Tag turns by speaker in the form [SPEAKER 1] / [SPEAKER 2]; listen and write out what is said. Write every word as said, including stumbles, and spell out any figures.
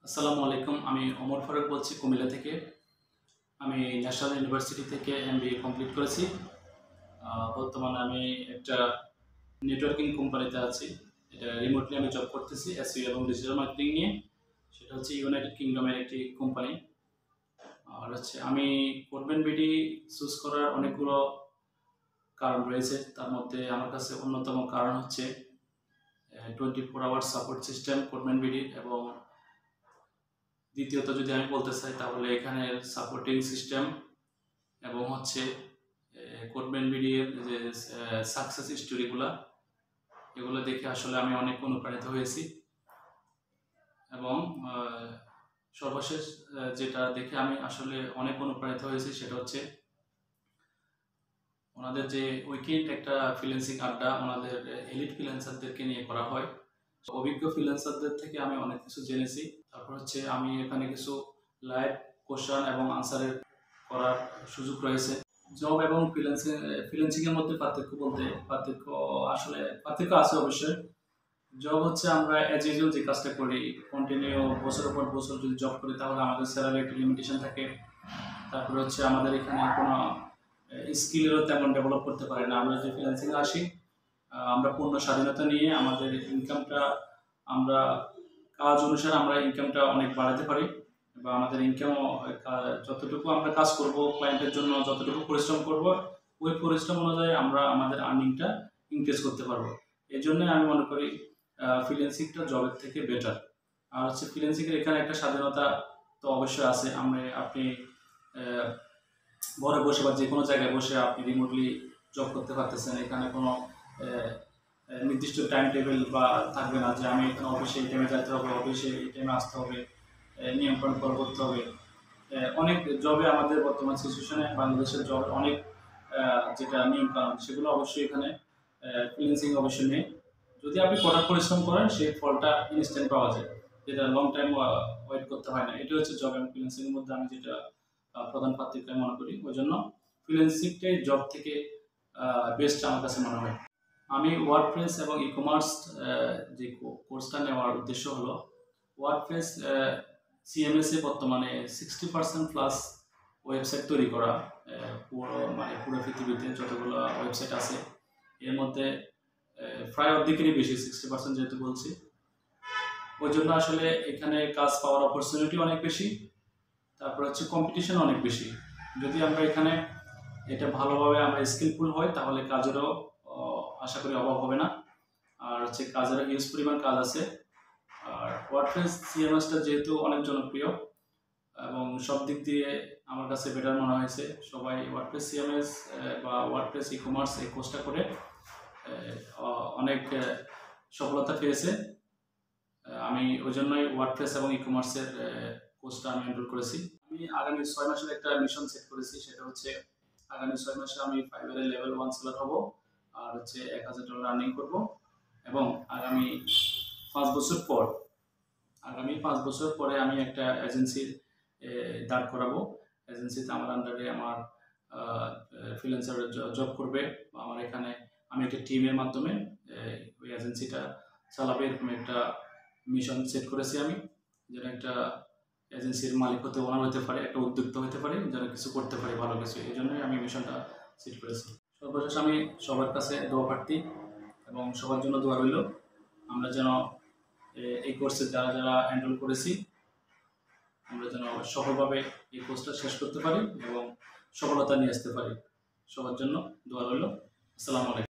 [SPEAKER 1] আসসালামু আলাইকুম। আমি ওমর ফারুক বলছি কুমিল্লা থেকে। আমি ন্যাশনাল ইউনিভার্সিটি থেকে এমবিএ কমপ্লিট করেছি। আ বর্তমানে আমি একটা নেটওয়ার্কিং কোম্পানিতে আছি। এটা রিমোটলি আমি জব করতেছি এসইও এবং ডিজিটাল মার্কেটিং নিয়ে। সেটা হচ্ছে ইউনাইটেড কিংডমের একটি কোম্পানি। আর হচ্ছে আমি CodemanBD চুজ করার অনেকগুলো কারণ রয়েছে। তার মধ্যে আমার কাছে অন্যতম কারণ হচ্ছে a twenty four hour support system CodemanBD এবং দ্বিতীয়ত যদি আমি বলতে চাই তাহলে এখানের সাপোর্টিং সিস্টেম এবং হচ্ছে CodemanBD এর যে সাকসেস স্টোরিগুলা এগুলো দেখে আসলে আমি অনেক অনুপ্রাণিত হয়েছি এবং সর্বশেষ যেটা দেখে আমি আসলে অনেক অনুপ্রাণিত হয়েছি সেটা হচ্ছে ওনাদের যে উইকেন্ড একটা ফ্রিল্যান্সিং আড্ডা ওনাদের এলিট ফ্রিল্যান্সারদেরকে নিয়ে করা হয়। অভিজ্ঞ ফ্রিল্যান্সারদের থেকে আমি অনেক কিছু জেনেছি। তারপর হচ্ছে আমি এখানে কিছু লাইভ কোশ্চেন এবং আনসারের করার সুযোগ রয়েছে। জব এবং ফ্রিল্যান্সিং ফ্রিল্যান্সিং এর মধ্যে পার্থক্য বলতে পার্থক্য আসলে পার্থক্য আছে অবশ্যই। জব হচ্ছে আমরা অ্যাজ ইউজুয়াল যে কাজটা করি কন্টিনিউ বছরের পর বছর যদি জব করি তাহলে আমাদের স্যালারি একটা লিমিটেশন থাকে। তারপরে হচ্ছে আমাদের এখানে কোনো স্কিলেরও তেমন ডেভেলপ করতে পারি না। আমরা যদি ফ্রিল্যান্সিংয়ে আসি আমরা পূর্ণ স্বাধীনতা নিয়ে আমাদের ইনকামটা আমরা কাজ অনুসারে আমরা ইনকামটা অনেক বাড়াতে পারি বা আমাদের ইনকামও যতটুকু আমরা কাজ করব ক্লায়েন্টের জন্য যতটুকু পরিশ্রম করব ওই পরিশ্রম অনুযায়ী আমরা আমাদের আর্নিংটা ইনক্রিজ করতে পারবো। এই জন্যই আমি মনে করি ফ্রিল্যান্সিংটা জবের থেকে বেটার। আর হচ্ছে ফ্রিল্যান্সিংয়ের এখানে একটা স্বাধীনতা তো অবশ্যই আছে। আমরা আপনি ঘরে বসে বা যে কোনো জায়গায় বসে আপনি রিমোটলি জব করতে পারতেছেন। এখানে কোনো নির্দিষ্ট টাইম টেবিল বা থাকবে না যে আমি এখানে অফিসে এই টাইমে যেতে হবে, অফিসে এই টাইমে আসতে হবে, নিয়মকানুন ফলো করতে হবে। অনেক জবে আমাদের বর্তমান সিচুয়েশনে বাংলাদেশের জব অনেক যেটা নিয়মকানুন সেগুলো অবশ্যই এখানে ফ্রিল্যান্সিং অবশ্যই নেই। যদি আপনি কঠোর পরিশ্রম করেন সেই ফলটা ইনস্ট্যান্ট পাওয়া যায়, যেটা লং টাইম ওয়েট করতে হয় না। এটা হচ্ছে জব এবং ফ্রিল্যান্সিংয়ের মধ্যে আমি যেটা প্রধান পার্থক্য মনে করি। ওই জন্য ফ্রিল্যান্সিংটাই জব থেকে বেস্ট আমার কাছে মনে হয়। আমি ওয়ার্ডপ্রেস এবং ই কমার্স যে কোর্সটা নেওয়ার উদ্দেশ্য হলো ওয়ার্ডপ্রেস সিএমএস এ বর্তমানে সিক্সটি পার্সেন্ট প্লাস ওয়েবসাইট তৈরি করা পুরো মানে পুরো পৃথিবীতে যতগুলো ওয়েবসাইট আছে এর মধ্যে প্রায় অর্ধেকেরই বেশি সিক্সটি পার্সেন্ট যেহেতু বলছি, ওই জন্য আসলে এখানে কাজ পাওয়ার অপরচুনিটি অনেক বেশি। তারপর হচ্ছে কম্পিটিশন অনেক বেশি। যদি আমরা এখানে এটা ভালোভাবে আমরা স্কিলফুল হই তাহলে কাজেরও আশা করি অভাব হবে না। আর হচ্ছে কাজের হিউজ পরিমাণ কাজ আছে। আর ওয়ার্ডপ্রেস সিএমএসটা যেহেতু অনেক জনপ্রিয় এবং সব দিক দিয়ে আমার কাছে বেটার মনে হয়েছে। সবাই ওয়ার্ডপ্রেস সিএমএস বা ওয়ার্ডপ্রেস ই কমার্স এই কোর্সটা করে অনেক সফলতা পেয়েছে। আমি ওই জন্যই ওয়ার্ডপ্রেস এবং ই কমার্সের কোর্সটা আমি এনরোল করেছি। আমি আগামী ছয় মাসের একটা মিশন সেট করেছি, সেটা হচ্ছে আগামী ছয় মাসে আমি ফাইবারের লেভেল ওয়ান সেলার হব আর হচ্ছে এক হাজার ডলার আর্নিং করবো এবং আগামী পাঁচ বছর পর আগামী পাঁচ বছর পরে আমি একটা এজেন্সির দাঁড় করাবো। এজেন্সিতে আমার আন্ডারে আমার ফ্রিল্যান্সার জব করবে। আমার এখানে আমি একটা টিমের মাধ্যমে ওই এজেন্সিটা চালাবে এরকম একটা মিশন সেট করেছি আমি, যেন একটা এজেন্সির মালিক হতে ওনার হতে পারে, একটা উদ্যোক্তা হতে পারে, যেন কিছু করতে পারে ভালো কিছু। এই জন্যই আমি মিশনটা সেট করেছি। সর্বশেষ আমি সবার কাছে দোয়া প্রার্থী এবং সবার জন্য দোয়া রইল আমরা যেন এই কোর্সে যারা যারা এনরোল করেছি আমরা যেন সফলভাবে এই কোর্সটা শেষ করতে পারি এবং সফলতা নিয়ে আসতে পারি। সবার জন্য দোয়া রইল। আসসালামু আলাইকুম।